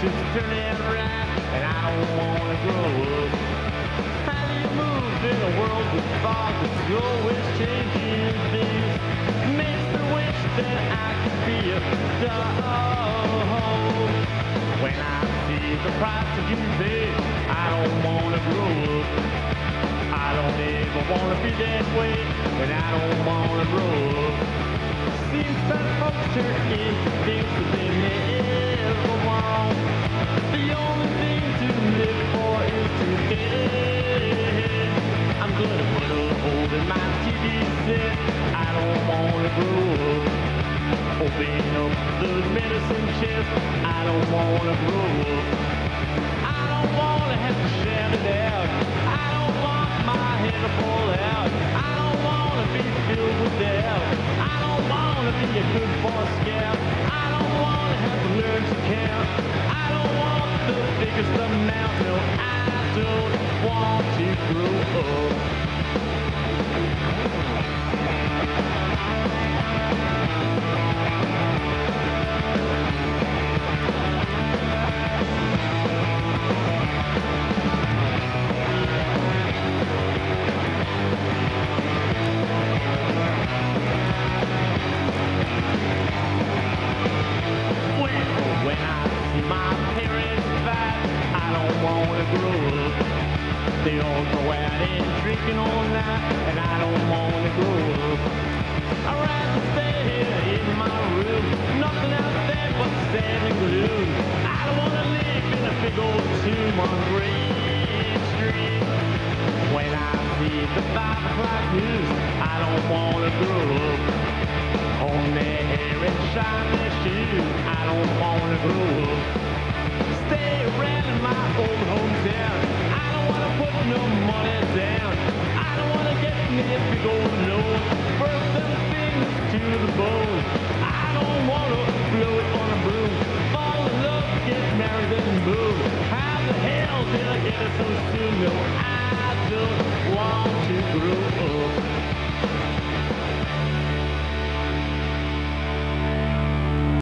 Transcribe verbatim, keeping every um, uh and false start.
just turning right, and I don't wanna grow up. How do you move in a world with fog that's always changing things? Makes me wish that I could be a dog. When I see the price that you pay, I don't wanna grow up. I don't ever wanna be that way, and I don't wanna grow up. Seems that folks turn into things that they never want. The only thing to live for is today. I'm gonna put a hole in my T V set. I don't wanna grow up. Open up the medicine chest. I don't wanna grow up. I don't wanna have to shout it out. I don't want my head to fall out. I don't wanna be filled with doubt. I don't wanna be a good boy scout. I don't wanna have to learn to count. I don't want the biggest amount. No, I don't want to grow up. When I see my parents fight, I don't wanna grow up. They all go out and drinking all night, and I don't wanna grow up. I'd rather stay here in my room, nothing out there but sand and glue. I don't wanna live in a big old tomb on Green Street. When I see the five o'clock news, I don't wanna grow up. On their hair and shine their shoes, I don't wanna grow up. Stay around in my old hometown. I don't wanna put no money down. I don't wanna get me a big old loan. Burn them fingers to the bone. I don't wanna blow it on a broom. Fall in love, get married and move. How the hell did I get it so soon? No, I don't want to grow up.